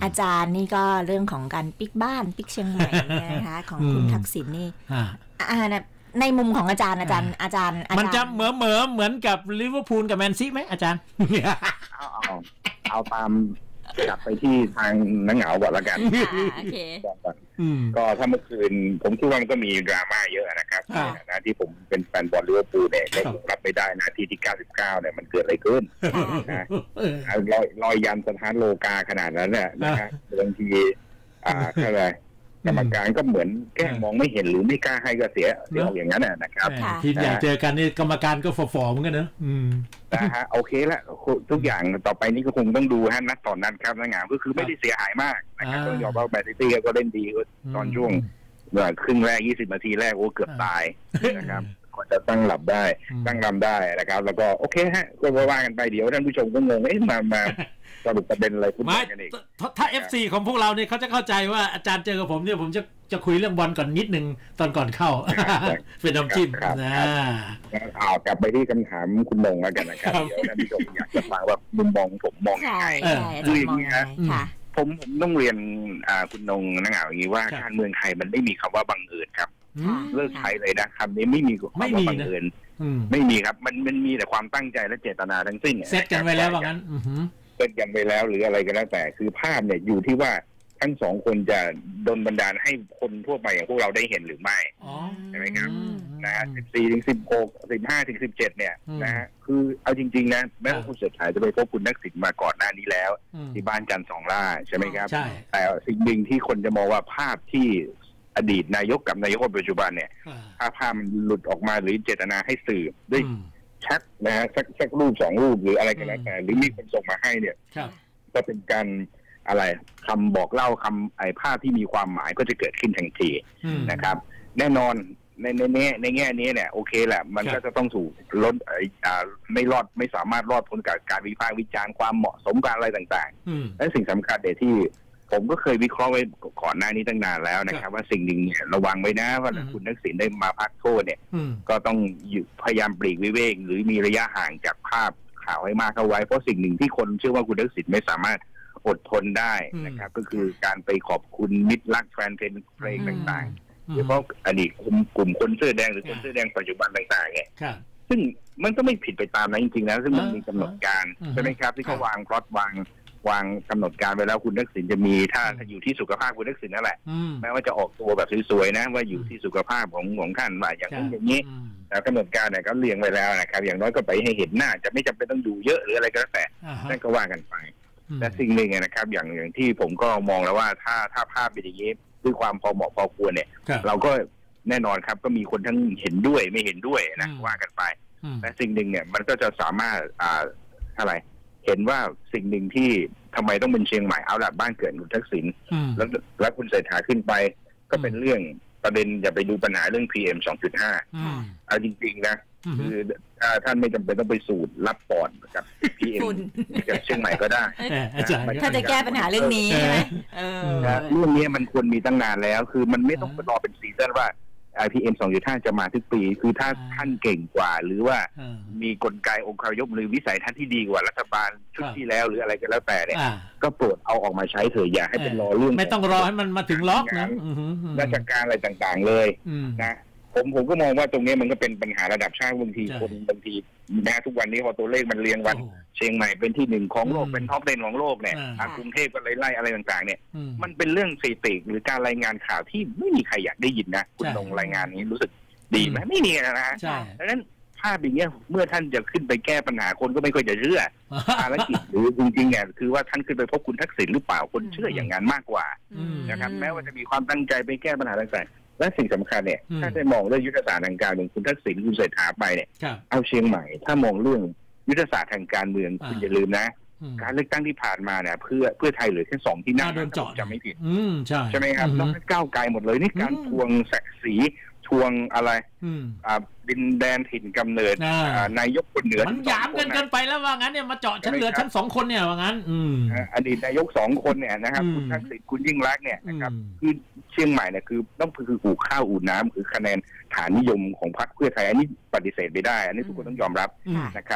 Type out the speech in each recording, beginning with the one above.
อาจารย์นี่ก็เรื่องของการปิ๊กบ้านปิ๊กเชียงใหม่นะคะของคุณทักษิณนี่ในมุมของอาจารย์มันจะเหมือนกับลิเวอร์พูลกับแมนซีไหมอาจารย์เอาตามกลับไปที่ทางนักเหงาก่อนละกันก็ถ้าเมื่อคืนผมคิดว่ามันก็มีดราม่าเยอะนะครับนะที่ผมเป็นแฟนบอลลิเวอร์พูลเนี่ยก็รับไม่ได้นาทีที่99เนี่ยมันเกิดอะไรขึ้นนะลอยยันสถานโลกาขนาดนั้นเนี่ยนะครับบางทีอะไรกรรมการก็เหมือนแกล้งมองไม่เห็นหรือไม่กล้าให้ก็เสียอย่างนั้นนะครับทีมใหญ่เจอกันนี่กรรมการก็ฝ่อๆเหมือนกันเนอะนะฮะโอเคแล้วทุกอย่างต่อไปนี้ก็คงต้องดูฮะนัดต่อนัดครับนักงานก็คือไม่ได้เสียหายมากนะครับต้องยอมรับแมนซิตี้ก็เล่นดีตอนช่วงครึ่งแรก20นาทีแรกโอ้เกือบตายนะครับก็จะตั้งลำได้นะครับแล้วก็โอเคฮะก็ว่ากันไปเดี๋ยวท่านผู้ชมก็งงมาสรุปประเด็นอะไรคุณกันเองถ้า FC ของพวกเราเนี่ยเขาจะเข้าใจว่าอาจารย์เจอกับผมเนี่ยผมจะคุยเรื่องบอลก่อนนิดนึงตอนก่อนเข้าเป็นน้ำจิ้มนะเอากลับไปที่คำถามคุณมงแล้วกันนะครับเดี๋ยวท่านผู้ชมอยากจะฟังว่ามุมมองผมมองยังไงคืออย่างนี้นะผมต้องเรียนคุณนงนักข่าวอย่างนี้ว่าการเมืองไทยมันไม่มีคำว่าบังเอิญครับเลิกใช้เลยนะคำนี้ไม่มีคำว่าบังเอิญไม่มีครับมันมีแต่ความตั้งใจและเจตนาทั้งสิ้นเซตกันไว้แล้วว่างั้นเซตกันไปแล้วหรืออะไรก็แล้วแต่คือภาพเนี่ยอยู่ที่ว่าทั้งสองคนจะดลบันดาลให้คนทั่วไปอย่างพวกเราได้เห็นหรือไม่ใช่ไหมครับนะฮะ14 ถึง 16 15 ถึง 17เนี่ยนะฮะคือเอาจริงๆนะแม้ว่าคุณเศรษฐาจะไปพบคุณทักษิณมาก่อนหน้านี้แล้วที่บ้านจันทร์สองล่าใช่ไหมครับแต่สิ่งหนึ่งที่คนจะมองว่าภาพที่อดีตนายกกับนายกปัจจุบันเนี่ยถ้าภาพมันหลุดออกมาหรือเจตนาให้สื่อด้วยแชทนะฮะสักรูป2รูปหรืออะไรก็แล้วแต่หรือมีคนส่งมาให้เนี่ยก็เป็นการอะไรคำบอกเล่าคำภาพที่มีความหมายก็จะเกิดขึ้นทันทีนะครับแน่นอนในแง่นี้เนี่ยโอเคแหละมันก็จะต้องถูกลดไม่สามารถรอดพ้นกับการวิพากษ์วิจารณ์ความเหมาะสมการอะไรต่างๆและสิ่งสำคัญเดี๋ยวที่ผมก็เคยวิเคราะห์ไว้ก่อนหน้านี้ตั้งนานแล้วนะครับว่าสิ่งหนึ่งเนี่ยระวังไว้นะว่าคุณทักษิณได้มาพักโทษเนี่ยก็ต้องพยายามปลีกวิเวกหรือมีระยะห่างจากภาพข่าวให้มากเข้าไว้เพราะสิ่งหนึ่งที่คนเชื่อว่าคุณทักษิณไม่สามารถอดทนได้นะครับก็คือการไปขอบคุณมิตรรักแฟนเพลงต่างๆโดยเฉพาะอดีตกลุ่มคนเสื้อแดงหรือคนเสื้อแดงปัจจุบันต่างๆเนี่ยซึ่งมันก็ไม่ผิดไปตามนั้นจริงๆนะซึ่งมันมีกำหนดการใช่ไหมครับที่เขาวางพล็อตวางกำหนดการไว้แล้วคุณทักษิณจะมีถ้าอยู่ที่สุขภาพคุณทักษิณนั่นแหละแม้ว่าจะออกตัวแบบสวยๆนะว่าอยู่ที่สุขภาพของท่านว่าอย่างนี้แต่กำหนดการเนี่ยก็เรียงไว้แล้วนะครับอย่างน้อยก็ไปให้เห็นหน้าจะไม่จำเป็นต้องดูเยอะหรืออะไรก็แล้วแต่นั่นก็ว่ากันไปแต่สิ่งหนึ่งนะครับอย่างที่ผมก็มองแล้วว่าถ้าภาพเป็นอย่างนี้ด้วยความพอเหมาะพอควรเนี่ยเราก็แน่นอนครับก็มีคนทั้งเห็นด้วยไม่เห็นด้วยนะว่ากันไปและสิ่งหนึ่งเนี่ยมันก็จะสามารถอะไรเห็นว่าสิ่งหนึ่งที่ทำไมต้องเป็นเชียงใหม่เอาละบ้านเกิดคุณทักษิณแล้วคุณเศรษฐาขึ้นไปก็เป็นเรื่องประเด็นอย่าไปดูปัญหาเรื่อง PM 2.5เอาจริงๆนะคือท่านไม่จำเป็นต้องไปสูดรับปอดกับ PM จากเชียงใหม่ก็ได้ถ้าจะแก้ปัญหาเรื่องนี้ใช่ไหมเรื่องนี้มันควรมีตั้งนานแล้วคือมันไม่ต้องรอเป็นซีซั่นว่า PM 2.5 จะมาทุกปีคือถ้าท่านเก่งกว่าหรือว่ามีกลไกองค์คาพยพหรือวิสัยทัศน์ที่ดีกว่ารัฐบาลชุดที่แล้วหรืออะไรก็แล้วแต่เนี่ยก็โปรดเอาออกมาใช้เถอะอย่าให้เป็นรอเรื่องไม่ต้องรอให้มันมาถึงล็อกนะราชการอะไรต่างๆเลยนะผมก็มองว่าตรงนี้มันก็เป็นปัญหาระดับชาติบางทีนะทุกวันนี้พอตัวเลขมันเรียงวันเชียงใหม่เป็นที่1ของโลกเป็นท็อป10ของโลกเนี่ยกรุงเทพก็ไล่อะไรต่างๆเนี่ยมันเป็นเรื่องสถิติหรือการรายงานข่าวที่ไม่มีใครอยากได้ยินนะคุณลงรายงานนี้รู้สึกดีไหมไม่มีนะฮะดังนั้นภาพอย่างเงี้ยเมื่อท่านจะขึ้นไปแก้ปัญหาคนก็ไม่ค่อยจะเชื่อภารกิจหรือจริงๆเนี่ยคือว่าท่านขึ้นไปพบคุณทักษิณหรือเปล่าคนเชื่ออย่างนั้นมากกว่านะครับแม้ว่าจะมีความตั้งใจไปแก้ปัญหาต่างๆและสิ่งสำคัญเนี่ยถ้าได้มองเรื่องยุทธศาสตร์ทางการเมืองคุณทักษิณคุณเศรษฐาไปเนี่ยเอาเชียงใหม่ถ้ามองเรื่องยุทธศาสตร์ทางการเมืองคุณอย่าลืมนะการเลือกตั้งที่ผ่านมาเนี่ยเพื่อไทยเหลือแค่2ที่นั่งจะไม่ผิดใช่ไหมครับนอกจากก้าวไกลหมดเลยนี่การทวงศักดิ์ศรีทวงอะไรดินแดนถิ่นกำเนิดนายกคนเหนือมันหยามกันไปแล้วว่างั้นเนี่ยมาเจาะฉันเหลือฉัน2คนเนี่ยว่างั้นอดีตนายก2คนเนี่ยนะครับคุณทักษิณคุณยิ่งรักษณ์เนี่ยนะครับคือเชียงใหม่เนี่ยคือต้องคืออู่ข้าวอู่น้ำคือคะแนนฐานนิยมของพรรคเพื่อไทยอันนี้ปฏิเสธไม่ได้อันนี้ทุกคนต้องยอมรับนะครับ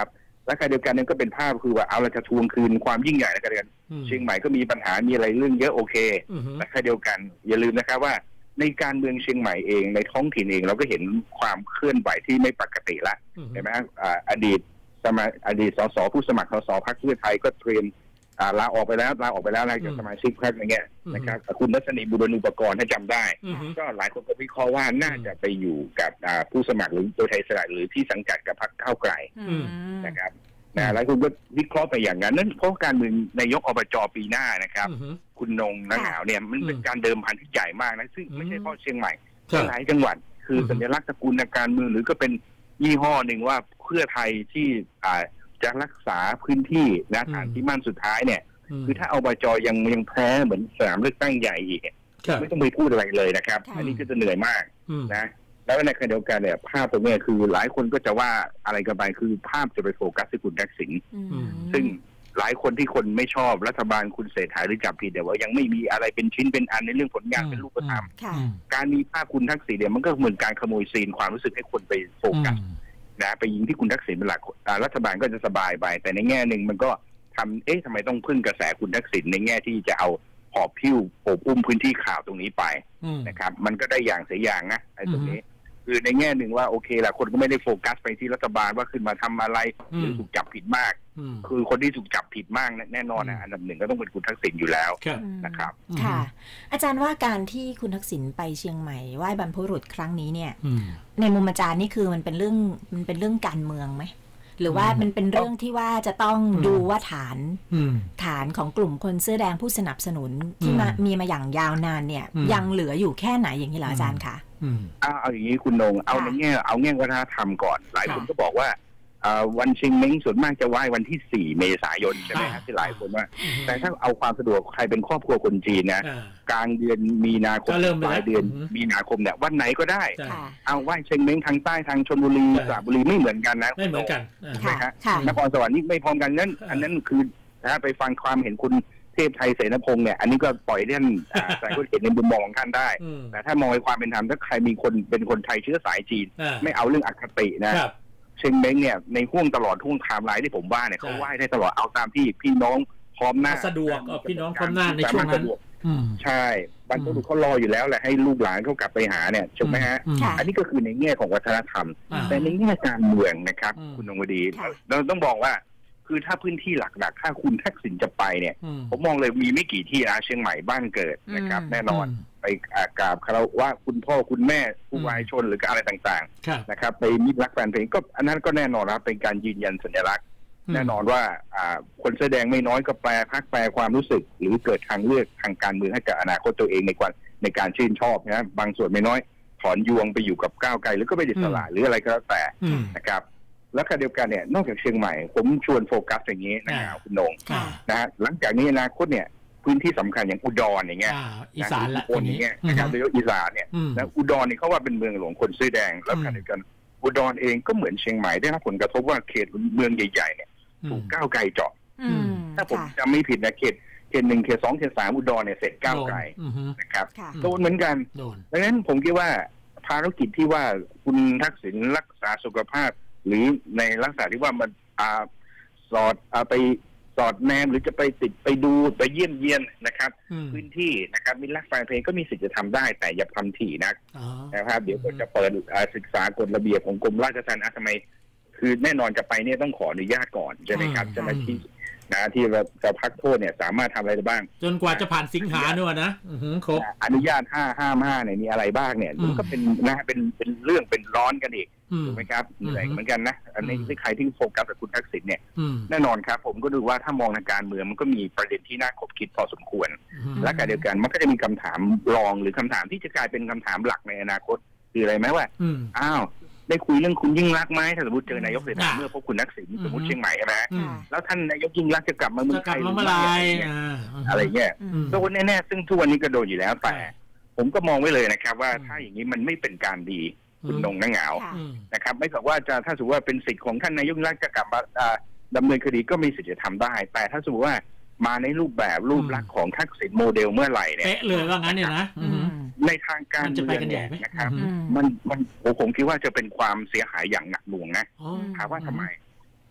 และการเดียวกันนั้นก็เป็นภาพคือว่าเอาเราจะทวงคืนความยิ่งใหญ่ในการเดียวกันเชียงใหม่ก็มีปัญหามีอะไรเรื่องเยอะโอเคและการเดียวกันอย่าลืมนะครับว่าในการเมืองเชียงใหม่เองในท้องถิ่นเองเราก็เห็นความเคลื่อนไหวที่ไม่ปกติละเห็นไหมอดีตสสผู้สมัครสสพรรคเพื่อไทยก็เตรียมลาออกไปแล้วจากสมาชิกพรรคอย่างเงี้ยนะครับคุณรัศนีบุรณุปกรณ์ถ้าจำได้ก็หลายคนก็วิเคราะห์ว่าน่าจะไปอยู่กับผู้สมัครหรือตัวไทยสระหรือที่สังกัดกับพรรคก้าวไกลนะครับหลายคนก็วิเคราะห์ไปอย่างนั้นเพราะการเมืองนายกอบจปีหน้านะครับคุณนงนักหนาวเนี่ยมันเป็นการเดิมพันที่ใหญ่มากนะซึ่งไม่ใช่เพราะเชียงใหม่หลายจังหวัดคือสัญลักษณ์ตระกูลการเมืองหรือก็เป็นยี่ห้อหนึ่งว่าเพื่อไทยที่จะรักษาพื้นที่นะฐานที่มั่นสุดท้ายเนี่ยคือถ้าอบจยังแพ้เหมือนสนามเลือกตั้งใหญ่อีกไม่ต้องไปพูดอะไรเลยนะครับอันนี้ก็จะเหนื่อยมากนะแล้วในขณะเดียวกันเนี่ยภาพตรงนี้คือหลายคนก็จะว่าอะไรกันไปคือภาพจะไปโฟกัสที่คุณทักษิณซึ่งหลายคนที่คนไม่ชอบรัฐบาลคุณเศรษฐาหรือจับผิดแต่ว่ายังไม่มีอะไรเป็นชิ้นเป็นอันในเรื่องผลงานเป็นรูปธรรมการมีภาพคุณทักษิณเนี่ยมันก็เหมือนการขโมยซีนความรู้สึกให้คนไปโฟกัสนะไปยิงที่คุณทักษิณเป็นหลักรัฐบาลก็จะสบายไปแต่ในแง่หนึ่งมันก็ทำไมต้องพึ่งกระแสคุณทักษิณในแง่ที่จะเอาหอบพิ้วโอบอุ้มพื้นที่ข่าวตรงนี้ไปนะครับมันก็ได้อย่างเสียอย่างนะไอ้ตรงนี้คือในแง่หนึ่งว่าโอเคแหละคนก็ไม่ได้โฟกัสไปที่รัฐบาลว่าขึ้นมาทำอะไรหรือถูกจับผิดมากคือคนที่ถูกจับผิดมากแน่นอนนะอันดับหนึ่งก็ต้องเป็นคุณทักษิณอยู่แล้วนะครับค่ะอาจารย์ว่าการที่คุณทักษิณไปเชียงใหม่ไหว้บรรพบุรุษครั้งนี้เนี่ยในมุมอาจารย์นี่คือมันเป็นเรื่องการเมืองไหมหรือว่ามันเป็นเรื่องที่ว่าจะต้องดูว่าฐานของกลุ่มคนเสื้อแดงผู้สนับสนุนที่มีมาอย่างยาวนานเนี่ยยังเหลืออยู่แค่ไหนอย่างนี้เหรออาจารย์คะเอาอย่างนี้คุณนงเอาในแง่วัฒนธรรมก่อนหลายคนก็บอกว่าวันเชงเม้งส่วนมากจะไหว้วันที่4 เมษายนใช่ไหมครับที่หลายคนว่าแต่ถ้าเอาความสะดวกใครเป็นครอบครัวคนจีนนะกลางเดือนมีนาคมปลายเดือนมีนาคมเนี่ยวันไหนก็ได้เอาไหว้เชงเม้งทางใต้ทางชลบุรีสระบุรีไม่เหมือนกันนะไม่เหมือนกันใช่ไหมครับนครสวรรค์นี่ไม่พร้อมกันนั้นอันนั้นคือถ้าไปฟังความเห็นคุณเทพไทยเสนพงษ์เนี่ยอันนี้ก็ปล่อยเรื่องแต่ก็เห็นในมุมมองของท่านได้แต่ถ้ามองในความเป็นธรรมถ้าใครมีคนเป็นคนไทยเชื้อสายจีนไม่เอาเรื่องอคตินะเชงเม้งเนี่ยในห่วงตลอดห่วงไทม์ไลน์ที่ผมว่าเนี่ยเขาไหว้ได้ตลอดเอาตามที่พี่น้องพร้อมหน้าสะดวกพี่น้องพร้อมหน้าในช่วงนั้นใช่บรรพบุรุษเขารออยู่แล้วแหละให้ลูกหลานเขากลับไปหาเนี่ยใช่ไหมฮะอันนี้ก็คือในแง่ของวัฒนธรรมแต่ในแง่การเมืองนะครับคุณนงวดีเราต้องบอกว่าคือถ้าพื้นที่หลักๆถ้าคุณทักษิณจะไปเนี่ยผมมองเลยมีไม่กี่ที่นะเชียงใหม่บ้านเกิดนะครับแน่นอนไปกราบคารวะคุณพ่อคุณแม่ผู้วายชนหรืออะไรต่างๆนะครับไปมิตรรักแฟนเพลงก็อันนั้นก็แน่นอนนะเป็นการยืนยันสัญลักษณ์แน่นอนว่าคนแสดงไม่น้อยก็แปลพักแปลความรู้สึกหรือเกิดทางเลือกทางการเมืองให้กับอนาคตตัวเองในการชื่นชอบนะบางส่วนไม่น้อยถอนยวงไปอยู่กับก้าวไกลหรือก็ไปอิสระหรืออะไรก็แล้วแต่นะครับแล้วก็เดียวกันเนี่ยนอกจากเชียงใหม่ผมชวนโฟกัสอย่างนี้นะครับคุณนงนะฮะหลังจากนี้อนาคตเนี่ยพื้นที่สำคัญอย่างอุดรอย่างเงี้ยอีสานละอย่างเงี้ยนะครับโดยเฉพาะอีสานเนี่ยนะอุดรนี่เขาว่าเป็นเมืองหลวงคนเสื้อแดงแล้วกันเดียวกันอุดรเองก็เหมือนเชียงใหม่ได้รับผลกระทบว่าเขตเมืองใหญ่ๆเนี่ยถูกก้าวไกลเจาะถ้าผมจำไม่ผิดนะเขต 1 เขต 2 เขต 3อุดรเนี่ยเสร็จก้าวไกลนะครับโดนเหมือนกันดังนั้นผมคิดว่าภารกิจที่ว่าคุณทักษิณรักษาสุขภาพหรือในลักษณะที่ว่ามันไปสอดแนมหรือจะไปติดไปดูไปเยี่ยมเยียนนะครับพื้นที่นะครับมิตรรักแฟนเพลงก็มีสิทธิ์จะทำได้แต่อย่าทำถี่นักนะครับเดี๋ยวจะเปิดศึกษากฎระเบียบของกรมราชทัณฑ์ทำไมคือแน่นอนจะไปเนี่ยต้องขออนุญาตก่อนใช่ไหมครับเจ้าหน้าที่นะที่จะพักโทษเนี่ยสามารถทำอะไรได้บ้างจนกว่าจะผ่านสิงหาด้วยนะครบอนุญาต555เนี่ยมีอะไรบ้างเนี่ยมันก็เป็นนะเป็นเรื่องเป็นร้อนกันอีกถูกไหมครับมีอะไรเหมือนกันนะอันนี้ที่ใครที่โฟกัสกับคุณทักษิณเนี่ยแน่นอนครับผมก็ดูว่าถ้ามองทางการเมืองมันก็มีประเด็นที่น่าขบคิดพอสมควรและการเดียวกันมันก็จะมีคำถามรองหรือคำถามที่จะกลายเป็นคำถามหลักในอนาคตคืออะไรไหมว่าอ้าวได้คุยเรื่องคุณยิ่งรักไหมถ้าสมมติเจอนายกเศรษฐาเมื่อพบคุณทักษิณสมมติเชียงใหม่ใช่ไหมแล้วท่านนายกยิ่งรักจะกลับมาเมืองไทยหรือไม่อะไรเงี้ยโดนแน่ๆซึ่งทุกวันนี้ก็โดนอยู่แล้วแต่ผมก็มองไว้เลยนะครับว่าถ้าอย่างนี้มันไม่เป็นการดีคุณนงนักเหงานะครับไม่บอกว่าจะถ้าสมมติว่าเป็นสิทธิ์ของท่านนายกยิ่งรักจะกลับมาดำเนินคดีก็มีสิทธิ์จะทำได้แต่ถ้าสมมติว่ามาในรูปแบบรูปลักษณ์ของทักษิณโมเดลเมื่อไหร่เนี่ยเป๊ะเลยว่างั้นเนี่ยนะในทางการเมืองเนี่ยนะครับมันผมคิดว่าจะเป็นความเสียหายอย่างหนักหน่วงนะถามว่าทำไม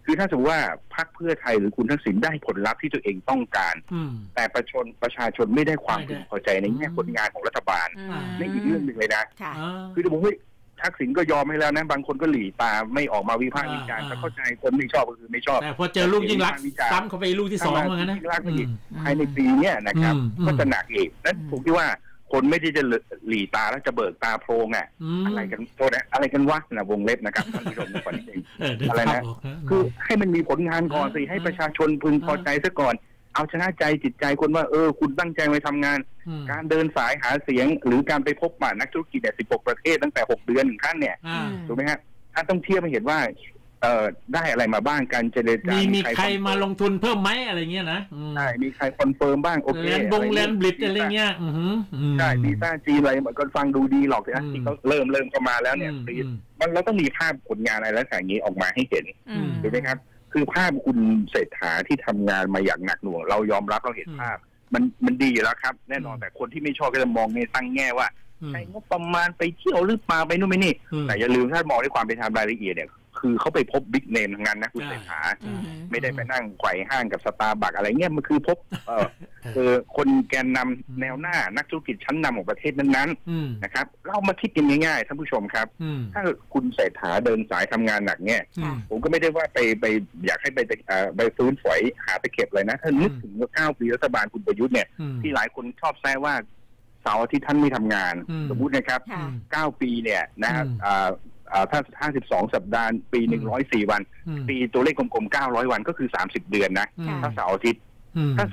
คือถ้าสมมติว่าพรรคเพื่อไทยหรือคุณทักษิณได้ผลลัพธ์ที่ตัวเองต้องการแต่ประชาชนไม่ได้ความพึงพอใจในแง่ผลงานของรัฐบาลนี่อีกเรื่องหนึ่งเลยนะคือผมว่าทักษิณก็ยอมให้แล้วนะบางคนก็หลีตาไม่ออกมาวิพากษ์วิจารณ์แต่เข้าใจคนไม่ชอบก็คือไม่ชอบแต่พอเจอลูกยิ่งรักซ้ำเข้าไปลูกที่2เหมือนกันนะยิ่งรักอีกภายในปีนี้นะครับก็จะหนักอีกนั้นผมคิดว่าคนไม่ได้จะหลีตาแล้วจะเบิกตาโพรงอะไรกันโทษนะอะไรกันวะนะวงเล็บนะครับท่านผู้ชมก่อนนิดนึงอะไรนะคือให้มันมีผลงานก่อนสิให้ประชาชนพึงพอใจซะก่อนเอาชนะใจจิตใจคนว่าคุณตั้งใจไปทำงานการเดินสายหาเสียงหรือการไปพบปะนักธุรกิจเนี่ย16 ประเทศตั้งแต่6 เดือนถึงขั้นเนี่ยถูกไหมฮะท่านต้องเทียบให้เห็นว่าได้อะไรมาบ้างการเจรจามีใครมาลงทุนเพิ่มไหมอะไรเงี้ยนะใช่มีใครคอนเฟิร์มบ้างโอเคแลนด์บลิดอะไรเงี้ยใช่วีซ่าจีอะไรมันก็ฟังดูดีหรอกนะที่เขาเริ่มเข้ามาแล้วเนี่ยมันเราต้องมีภาพผลงานอะไรลักษณะนี้ออกมาให้เห็นถูกไหมครับคือภาพคุณเศรษฐาที่ทำงานมาอย่างหนักหน่วงเรายอมรับเราเห็นภาพมันดีอยู่แล้วครับแน่นอนแต่คนที่ไม่ชอบก็จะมองในตั้งแง่ว่าใช้งบประมาณไปเที่ยวหรือเปล่าไปนู่นไปนี่แต่อย่าลืมถ้ามองด้วยความเป็นธรรมรายละเอียดเนี่ยคือเขาไปพบบิ๊กเนมทั้งนั้นนะคุณเศรษฐาไม่ได้ไปนั่งไขว่ห้างกับสตาร์บัคอะไรเงี้ยมันคือพบคนแกนนำแนวหน้านักธุรกิจชั้นนำของประเทศนั้นๆนะครับเรามาคิดกันง่ายๆท่านผู้ชมครับถ้าคุณเศรษฐาเดินสายทำงานหนักเนี่ยผมก็ไม่ได้ว่าไปอยากให้ไปฟื้นฝอยหาตะเข็บเลยนะถ้านึกถึงว่า9 ปีรัฐบาลคุณประยุทธ์เนี่ยที่หลายคนชอบแซวว่าเสาร์ที่ท่านไม่ทำงานสมมุตินะครับ9 ปีเนี่ยนะครับถ้า52 สัปดาห์ปี104 วันปีตัวเลขกลมๆ900 วันก็คือ30 เดือนนะถ้าเสาร์อาทิตย์ถ้า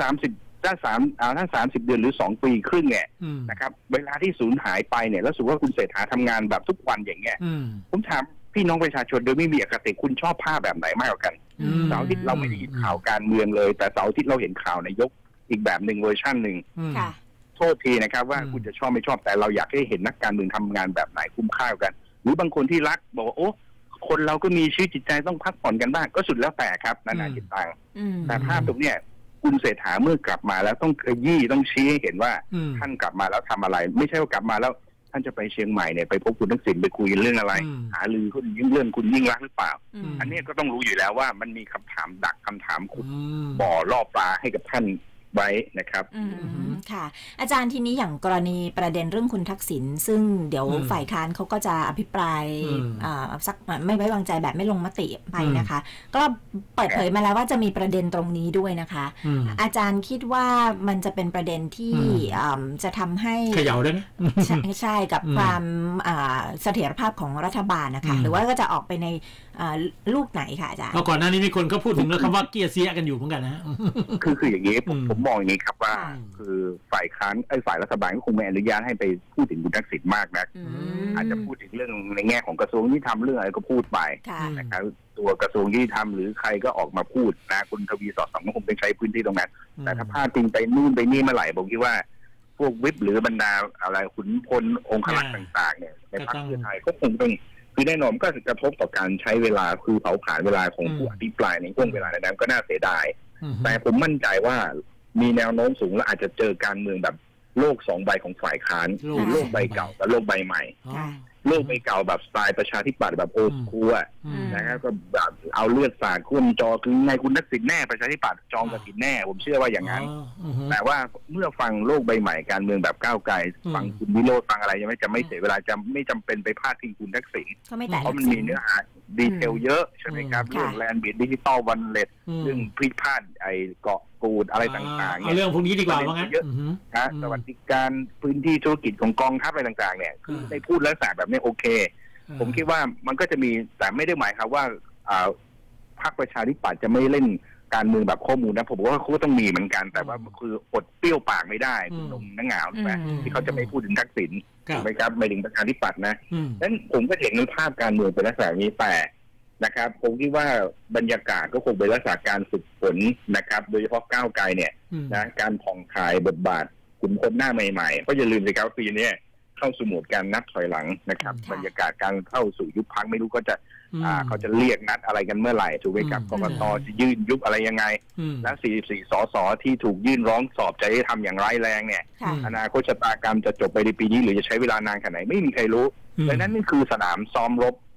30 เดือนหรือ2 ปีครึ่งเนี่ยนะครับเวลาที่สูญหายไปเนี่ยแล้วสมมติว่าคุณเศรษฐาทำงานแบบทุกวันอย่างเงี้ยผมถามพี่น้องประชาชนโดยไม่มีอคติคุณชอบภาพแบบไหนมากกว่ากันเสาร์อาทิตย์เราไม่ได้ยินข่าวการเมืองเลยแต่เสาร์อาทิตย์เราเห็นข่าวนายกอีกแบบหนึ่งเวอร์ชันหนึ่งโทษทีนะครับว่าคุณจะชอบไม่ชอบแต่เราอยากให้เห็นนักการเมืองทำงานแบบไหนคุ้มค่ากันหรือบางคนที่รักบอกว่าโอ้คนเราก็มีชีวิตจิตใจต้องพักผ่อนกันบ้างก็สุดแล้วแต่ครับนานาจิตตังแต่ภาพตรงเนี้ยคุณเศรษฐาเมื่อกลับมาแล้วต้องขยี้ต้องชี้ให้เห็นว่าท่านกลับมาแล้วทำอะไรไม่ใช่ว่ากลับมาแล้วท่านจะไปเชียงใหม่เนี่ยไปพบคุณทักษิณไปคุยเรื่องอะไรหาลือคุณเรื่องคุณยิ่งรักหรือเปล่าอันนี้ก็ต้องรู้อยู่แล้วว่ามันมีคำถามดักคำถามขุดบ่อล่อปลาให้กับท่านไว้นะครับค่ะอาจารย์ทีนี้อย่างกรณีประเด็นเรื่องคุณทักษิณซึ่งเดี๋ยวฝ่ายค้านเขาก็จะอภิปรายสักไม่ไว้วางใจแบบไม่ลงมติไปนะคะก็เปิดเผยมาแล้วว่าจะมีประเด็นตรงนี้ด้วยนะคะอาจารย์คิดว่ามันจะเป็นประเด็นที่จะทำให้เขย่าได้ไหมใช่กับความเสถียรภาพของรัฐบาลนะคะหรือว่าก็จะออกไปในลูกไหนคะอาจารย์ก่อนหน้านี้มีคนเขาพูดถึงแล้วคำว่าเกียร์เสียกันอยู่เหมือนกันนะคืออย่างนี้ผมมองอย่างนี้ครับว่าคือฝ่ายค้านฝ่ายรัฐบาลก็คงไม่อนุญาตให้ไปพูดถึงคุณทักษิณมากนักอาจจะพูดถึงเรื่องในแง่ของกระทรวงยุติธรรมเรื่องอะไรก็พูดไปนะครับตัวกระทรวงยุติธรรมหรือใครก็ออกมาพูดนะคุณทวีสอดส่องก็คงเป็นใช้พื้นที่ตรงนั้นแต่ถ้าพาดพิงไปนู่นไปนี่เมื่อไหร่ผมคิดว่าพวกวิปหรือบรรดาอะไรขุนพลองครักษ์ต่างๆเนี่ยในพรรคเพื่อไทยก็คงเป็นคือแน่นอนก็จะกระทบต่อการใช้เวลาคือเผาผลาญเวลาของผู้อภิปรายในช่วงเวลานั้นก็น่าเสียดายแต่ผมมั่นใจว่ามีแนวโน้มสูงและอาจจะเจอการเมืองแบบโลก2 ใบของฝ่ายค้านคือโลกใบเก่ากับโลกใบใหม่โลกใบเก่าแบบสไตล์ประชาธิปัตย์แบบโอสคูลนะครับก็แบบเอาเลือดสาดคุ้มจอคือไงคุณทักษิณแน่ประชาธิปัตย์จองกษิณแน่ผมเชื่อว่าอย่างนั้นแต่ว่าเมื่อฟังโลกใบใหม่การเมืองแบบก้าวไกลฟังคุณวิโรจน์ฟังอะไรยังจะไม่เสียเวลาจะไม่จำเป็นไปพาดพิงคุณทักษิณเพราะมันมีเนื้อหาดีเทลเยอะใช่ไหมครับเรื่องแลนด์บิดดิจิตอลวันเล็ตเรื่องพิพาทไอเกาะกูดอะไรต่างๆเรื่องพวกนี้ดีกว่าว่างั้นนะสวัสดิการพื้นที่ธุรกิจของกองทัพอะไรต่างๆเนี่ยคือในพูดลักษณะแบบนี้โอเคผมคิดว่ามันก็จะมีแต่ไม่ได้หมายความว่าพรรคประชาธิปัตย์จะไม่เล่นการเมืองแบบข้อมูลนะผมว่าเขาก็ต้องมีเหมือนกันแต่ว่าคืออดเปรี้ยวปากไม่ได้คุณนมนังเหงาใช่ไหมที่เขาจะไม่พูดถึงทักษิณถูกไหมครับไม่ถึงประชาธิปัตย์นะนั้นผมก็เห็นภาพการเมืองเป็นลักษณะนี้แต่นะครับผมคิดว่าบรรยากาศก็คงเป็นลักษณะการฝึกฝนนะครับโดยเฉพาะก้าวไกลเนี่ยนะการผ่องคลายบทบาทกลุ่มคนหน้าใหม่ๆก็อย่าลืมสิครับปีนี้เข้าสู่โหมดการนับถอยหลังนะครับบรรยากาศการเข้าสู่ยุบพรรคไม่รู้ก็จะเขาจะเรียกนัดอะไรกันเมื่อไหร่ถูกไหมครับกกต.จะยื่นยุบอะไรยังไงและ44 สส.ที่ถูกยื่นร้องสอบจะให้ทำอย่างร้ายแรงเนี่ยอนาคตชะตากรรมจะจบไปในปีนี้หรือจะใช้เวลานานขนาดไหนไม่มีใครรู้ดังนั้นนี่คือสนามซ้อมรบ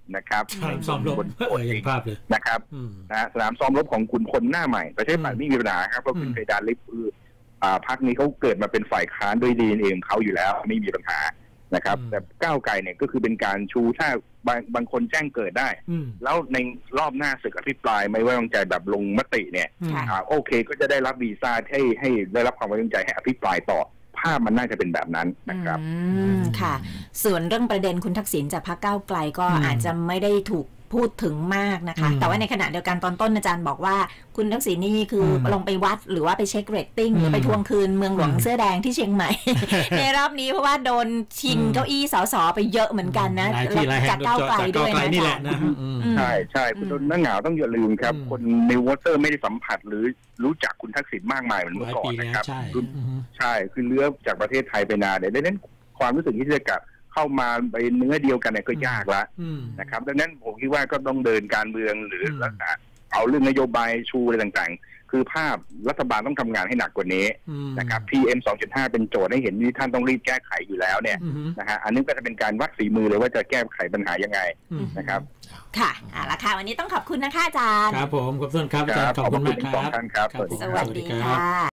นะครับสนามซ้อมรบอย่างภาพเลยนะครับสนามซ้อมรบของขุนพลหน้าใหม่ประเทศไทยไม่มีปัญหาครับเพราะคุณเพดานเล็กพรรคนี้เขาเกิดมาเป็นฝ่ายค้านด้วยDNAของเขาอยู่แล้วไม่มีปัญหานะครับแต่ก้าวไกลเนี่ยก็คือเป็นการชูถ้าบางคนแจ้งเกิดได้แล้วในรอบหน้าศึกอภิปรายไม่ไว้วางใจแบบลงมติเนี่ยโอเคก็จะได้รับวีซ่าให้ได้รับความไว้วางใจให้อภิปรายต่อภาพมันน่าจะเป็นแบบนั้นนะครับค่ะส่วนเรื่องประเด็นคุณทักษิณจากพรรคก้าวไกลก็อาจจะไม่ได้ถูกพูดถึงมากนะคะแต่ว่าในขณะเดียวกันตอนต้นอาจารย์บอกว่าคุณทักษิณนี่คือลงไปวัดหรือว่าไปเช็คเรตติ้งหรือไปทวงคืนเมืองหลวงเสื้อแดงที่เชียงใหม่ ในรอบนี้เพราะว่าโดนชิงเก้าอี้สสไปเยอะเหมือนกันนะจากก้าวไกลด้วยนะใช่คุณต้นเหงาต้องอย่าลืมครับคนในวอเตอร์ไม่ได้สัมผัสหรือรู้จักคุณทักษิณมากมายเหมือนเมื่อก่อนนะครับใช่คือเลือกจากประเทศไทยไปนานเนี่ยดังนั้นความรู้สึกที่จะกลับเข้ามาไปเนื้อเดียวกันเนี่ยก็ยากละนะครับดังนั้นผมคิดว่าก็ต้องเดินการเมืองหรือลักษณะเอาเรื่องนโยบายชูอะไรต่างๆคือภาพรัฐบาลต้องทำงานให้หนักกว่านี้นะครับ PM 2.5 เป็นโจทย์ให้เห็นที่ท่านต้องรีบแก้ไขอยู่แล้วเนี่ยนะฮะอันนี้ก็จะเป็นการวัดฝีมือเลยว่าจะแก้ไขปัญหายังไงนะครับค่ะเอาละค่ะวันนี้ต้องขอบคุณนะคะอาจารย์ครับผมขอบคุณครับอาจารย์ขอบคุณมากครับสวัสดีค่ะ